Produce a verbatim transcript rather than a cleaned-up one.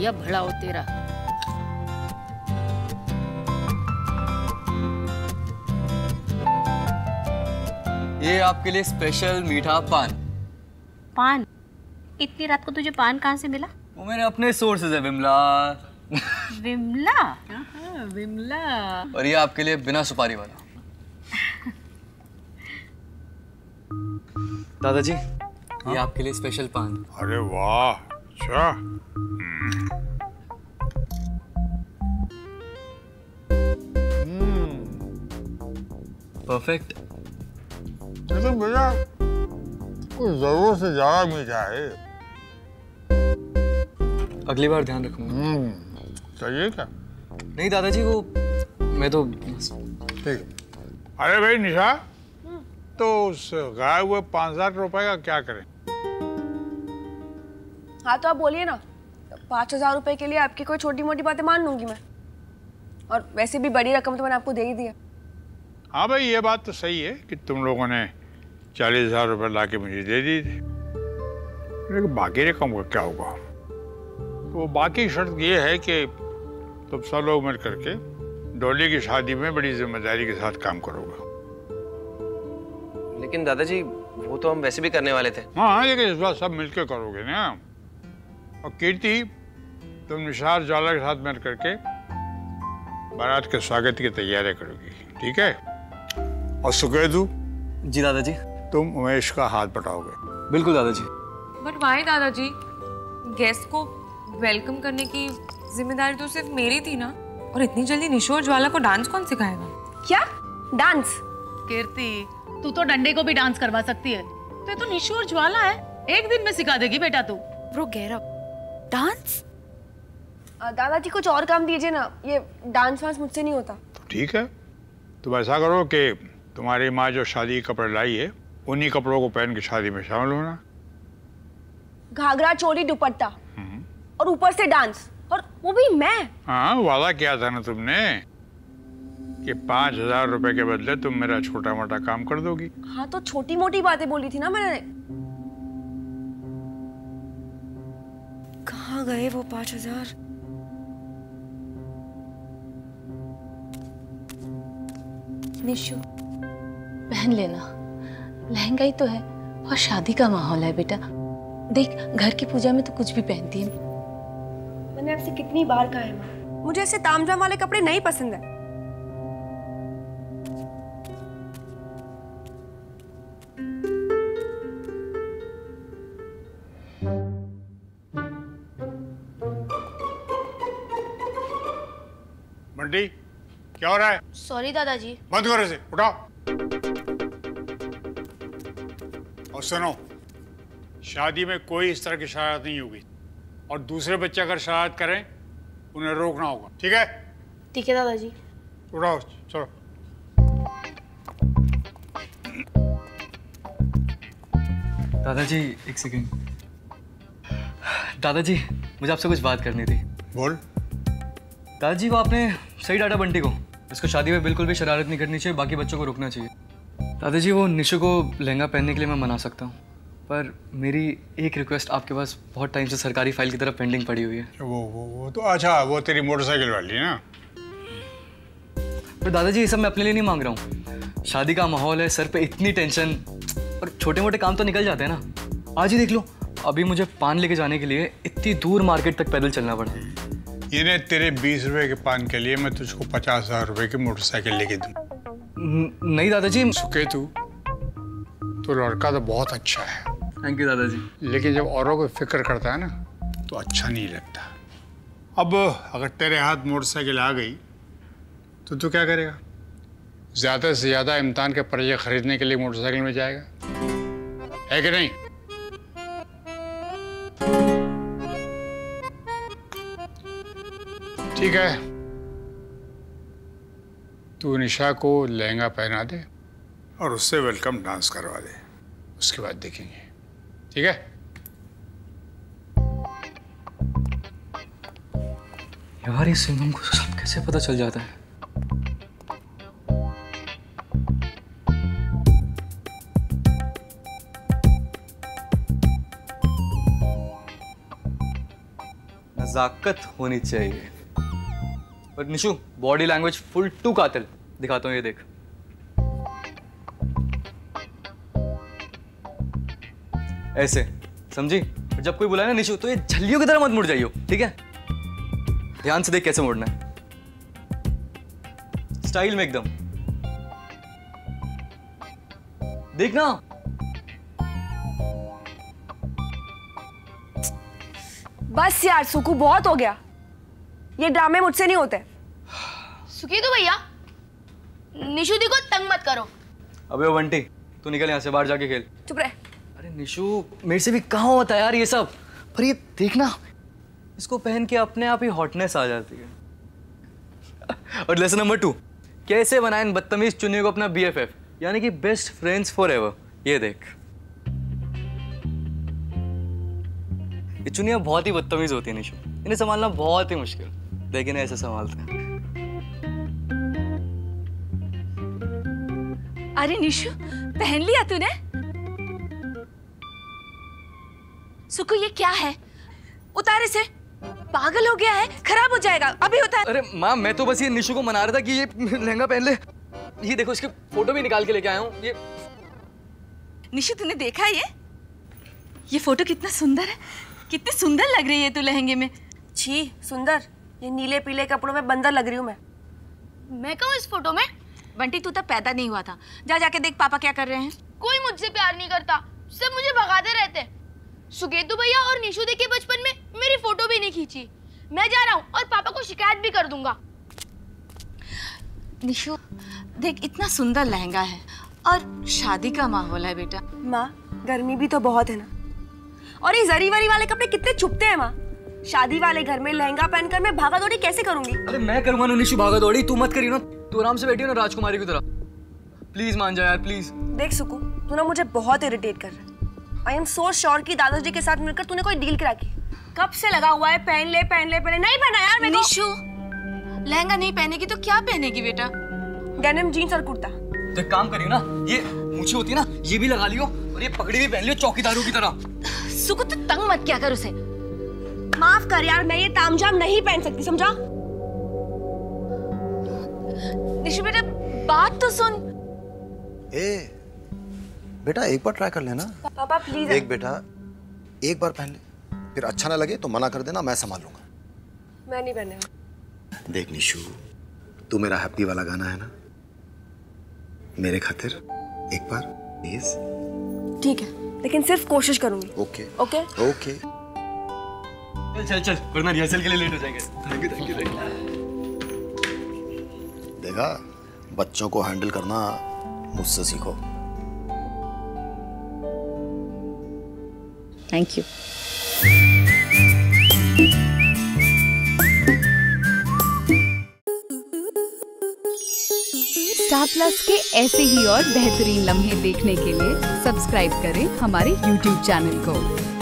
भैया भला हो तेरा। ये आपके लिए स्पेशल मीठा पान। पान? इतनी रात को तुझे पान कहाँ से मिला? वो मेरे अपने सोर्सेज है विमला। विमला? हाँ, विमला। और ये आपके लिए बिना सुपारी वाला। दादाजी, हाँ? ये आपके लिए स्पेशल पान। अरे वाह, अच्छा। परफेक्ट। ये तो भैया कुछ जरूरत से ज्यादा मीठा है। अगली बार ध्यान रखूंगा। हम्म, चाहिए क्या? नहीं दादाजी, वो मैं तो ठीक है। अरे भाई निशा, तो उस गाए हुए पाँच हजार रुपए का क्या करें? हाँ तो आप बोलिए ना, पाँच हजार रुपए के लिए आपकी कोई छोटी मोटी बातें मान लूंगी मैं, और वैसे भी बड़ी रकम तो मैंने आपको दे ही दी है। हाँ भाई, ये बात तो सही है कि तुम लोगों ने चालीस हजार रुपये ला के मुझे दे दी थी, लेकिन बाकी रकम का क्या होगा? तो बाकी शर्त ये है कि तुम सब लोग मिल करके डॉली की शादी में बड़ी जिम्मेदारी के साथ काम करोगे। लेकिन दादाजी, वो तो हम वैसे भी करने वाले थे। हाँ, लेकिन इस बार सब मिलकर करोगे ना। और कीर्ति, तुम निशार ज्वाला के साथ मिल करके बारात के स्वागत की तैयारी करोगी, ठीक है? और सुकेतु जी दादाजी, तुम उमेश का हाथ बटाओगे। बिल्कुल दादाजी। बट वाई दादाजी, गेस्ट को वेलकम करने की जिम्मेदारी तो सिर्फ मेरी थी ना, और इतनी जल्दी निशो और ज्वाला को डांस कौन सिखाएगा? क्या डांस? कीर्ति, तू तो डंडे को भी डांस करवा सकती है, तो ये तो निशो और ज्वाला है, एक दिन में सिखा देगी बेटा तू। Bro get up. डांस? दादाजी कुछ और काम दीजिए ना, ये डांस वांस मुझसे नहीं होता। तो ठीक है, तुम ऐसा करो कि तुम्हारी माँ जो शादी के कपड़े लाई है, उन्हीं कपड़ों को पहन के शादी में शामिल होना। घाघरा चोली दुपट्टा और ऊपर से डांस, और वो भी मैं। हाँ, वादा किया था ना तुमने कि पाँच हजार रुपए के बदले तुम मेरा छोटा मोटा काम कर दोगी। हाँ तो छोटी मोटी बातें बोली थी ना मैंने। कहाँ गए वो पाँच हजार? निशु, पहन लेना, लहंगा ही तो है और शादी का माहौल है बेटा। देख, घर की पूजा में तो कुछ भी पहनती है। मैंने आपसे कितनी बार कहा है माँ, मुझे ऐसे तामझाम वाले कपड़े नहीं पसंद है। बंटी, क्या हो रहा है? सॉरी दादाजी। बंद करो इसे, उठाओ। और सुनो, शादी में कोई इस तरह की शरारत नहीं होगी, और दूसरे बच्चे अगर शरारत करें उन्हें रोकना होगा, ठीक है? ठीक है दादाजी। उठाओ, चलो। दादाजी एक सेकंड। दादाजी, मुझे आपसे कुछ बात करनी थी। बोल। दादाजी, वो आपने सही डाटा बंटी को, इसको शादी में बिल्कुल भी शरारत नहीं करनी चाहिए, बाकी बच्चों को रुकना चाहिए। दादाजी, वो निशु को लहंगा पहनने के लिए मैं मना सकता हूँ, पर मेरी एक रिक्वेस्ट आपके पास बहुत टाइम से सरकारी फाइल की तरफ पेंडिंग पड़ी हुई है। वो वो वो तो अच्छा, वो तेरी मोटरसाइकिल वाली ना? पर दादाजी, ये सब मैं अपने लिए नहीं मांग रहा हूँ। शादी का माहौल है, सर पे इतनी टेंशन, और छोटे मोटे काम तो निकल जाते हैं ना। आज ही देख लो, अभी मुझे पान लेके जाने के लिए इतनी दूर मार्केट तक पैदल चलना पड़ा। ये तेरे बीस रुपए के पान के लिए मैं तुझको पचास हजार रुपए की मोटरसाइकिल लेके दूं। नहीं दादाजी। सुकेतु, तो लड़का तो बहुत अच्छा है। थैंक यू दादाजी। लेकिन जब औरों को फिक्र करता है ना, तो अच्छा नहीं लगता। अब अगर तेरे हाथ मोटरसाइकिल आ गई तो तू क्या करेगा? ज्यादा से ज्यादा इम्तिहान के पर्चे खरीदने के लिए मोटरसाइकिल में जाएगा, है कि नहीं? ठीक है, तू निशा को लहंगा पहना दे और उससे वेलकम डांस करवा दे, उसके बाद देखेंगे, ठीक है? यार, इस सिंघम को सब कैसे पता चल जाता है? नजाकत होनी चाहिए। और Nishu, body language full to कातिल। दिखाता हूँ, ये देख। ऐसे, समझी? और जब कोई बुलाए ना निशु, तो ये झल्लियों की तरह मत मुड़ जाइयो, ठीक है? ध्यान से देख कैसे मुड़ना है, स्टाइल में एकदम। देखना। बस यार सुकू, बहुत हो गया। ये ड्रामे मुझसे नहीं होते। सुकेतु भैया, निशु दी को तंग मत करो। अबे वो बंटी, तू निकल यहाँ से, बाहर जाके खेल। चुप रह। अरे निशु, मेरे से भी कहाँ होता है यार ये सब। पर ये देखना, इसको पहन के अपने आप ही हॉटनेस आ जाती है। और लेसन नंबर टू, कैसे बनाए इन बदतमीज चुनियों को अपना बीएफएफ, यानी कि बेस्ट फ्रेंड्स फॉर एवर। ये देख, ये चुनियां बहुत ही बदतमीज होती है निशु, इन्हें संभालना बहुत ही मुश्किल, लेकिन ऐसे संभालते हैं। अरे निशु, पहन लिया तूने? सुकू, ये क्या है? उतार इसे। पागल हो गया है, खराब हो जाएगा। अभी उतार। अरे माँ, मैं तो बस ये निशु को मना रहा था कि ये लहंगा पहन ले। ये देखो, इसके फोटो भी निकाल के लेके आया हूँ। ये निशु, तूने देखा ये ये फोटो कितना सुंदर है, कितनी सुंदर लग रही है तू लहंगे में। छी, सुंदर? ये नीले पीले कपड़ों में बंदर लग रही हूँ मैं। मैं कहूँ इस फोटो में? बंटी, तू तब पैदा नहीं हुआ था। जा जाके देख पापा क्या कर रहे हैं। कोई मुझसे प्यार नहीं करता, सब मुझे भगाते रहते। सुकेतु भैया और निशु दी के बचपन में मेरी फोटो भी नहीं खींची। मैं जा रहा हूँ और पापा को शिकायत भी कर दूंगा। निशु देख, इतना सुंदर लहंगा है और शादी का माहौल है बेटा। माँ, गर्मी भी तो बहुत है ना। और ये जरी वरी वाले कपड़े कितने चुभते हैं माँ। शादी वाले घर में लहंगा पहनकर मैं भागा दौड़ी कैसे करूंगी? अरे मैं करूंगा ना निशु भागा दौड़ी, तू मत करियो ना। तू आराम से बैठी हो ना राजकुमारी की तरह। प्लीज मान जा यार, प्लीज। देख सुकू, तू ना मुझे बहुत इरिटेट कर रहा है। आई एम सो श्योर कि दादाजी के साथ मिलकर तूने कोई डील करा की। कब से लगा हुआ है, पहन ले पहन ले पहले। नहीं पहना यार मेरे को। निशु, लहंगा नहीं पहनेगी तो क्या पहनेगी बेटा? डेनिम जीन्स और कुर्ता। तो एक काम करियो ना, ये मूछें होती है ना, ये भी लगा लियो और ये पगड़ी भी पहन लियो चौकीदारों की तरह। सुकू, तू तंग मत क्या कर उसे। माफ कर यार, मैं ये तामझाम नहीं पहन सकती, समझा? निशु बेटा, बात तो सुन। ए बेटा, एक बार ट्राई कर लेना। पापा प्लीज। एक बेटा, एक बार पहन ले, फिर अच्छा ना लगे तो मना कर देना, मैं संभाल लूंगा। मैं नहीं पहने। देख निशु, तू मेरा हैप्पी वाला गाना है ना, मेरे खातिर एक बार प्लीज। ठीक है, लेकिन सिर्फ कोशिश करूंगी। Okay okay okay. चल चल चल, वरना रिहर्सल के लिए लेट हो जाएंगे। Thank you thank you thank you. देखा, बच्चों को हैंडल करना मुझसे सीखो। Thank you. स्टार प्लस के ऐसे ही और बेहतरीन लम्हे देखने के लिए सब्सक्राइब करें हमारे यूट्यूब चैनल को।